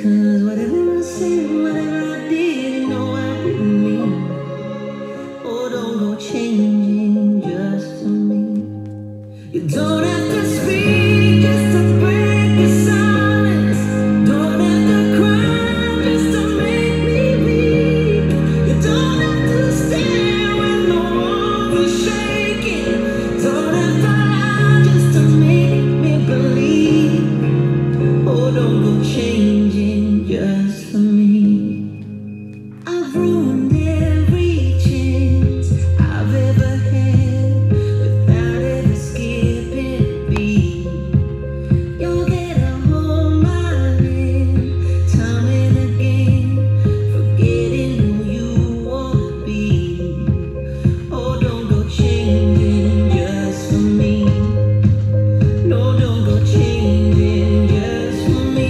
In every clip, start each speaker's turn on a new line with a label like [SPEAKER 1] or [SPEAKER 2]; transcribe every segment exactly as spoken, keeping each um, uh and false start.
[SPEAKER 1] Cause whatever I said, whatever I did, no, I didn't mean. Oh, don't go changing just for me. You don't have to speak just to break the silence. Don't have to cry just to make me weak. You don't have to stare when the walls are shaking. Don't have to lie just to make me believe. Oh, don't go changing just for me. I've ruined every chance I've ever had without ever skipping a beat. You're there to hold my hand time and again, forgetting who you wanna be. Oh, don't go changing just for me. No, don't go changing just for me.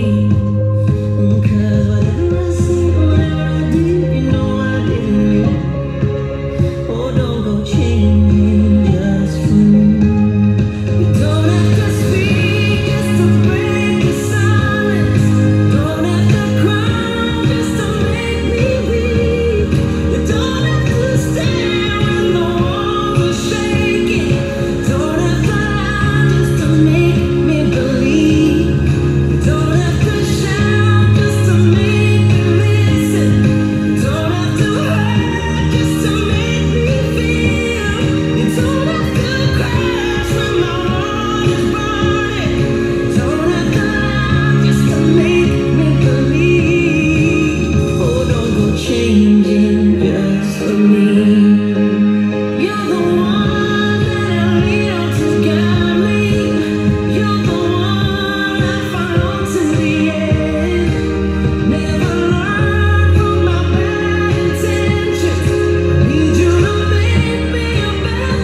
[SPEAKER 1] Cause whatever I said, whatever I did, you know I didn't mean. Oh, don't go changing just for me. You don't have to speak just to break the silence. Don't have to cry just to make me weak. You don't have to stare when the walls are shaking. Don't have to lie just to make me believe. You don't have to shout just to make me listen. You don't have to hurt just to make me feel. You don't have to crash when my heart is burning. Don't have to lie just to make me believe. Oh, don't go changing just for me. You're the one that I lean on to guide me. You're the one I follow to the end. Never learn from my bad intentions. Need you to make me a better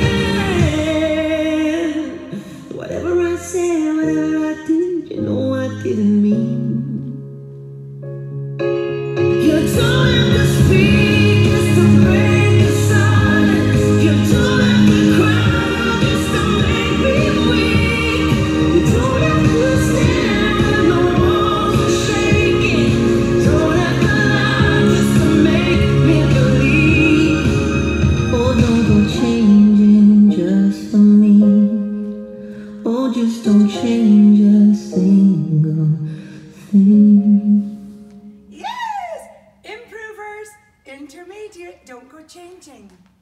[SPEAKER 1] man. Whatever I said, whatever I did, you know I didn't mean. You don't have to speak just to break the silence. You don't have to cry just to make me weak. You don't have to stare when the walls are shaking. Don't have to lie just to make me believe. Oh, don't go changing just for me. Oh, just don't change a single thing.
[SPEAKER 2] Yes! Improvers, intermediate, don't go changing.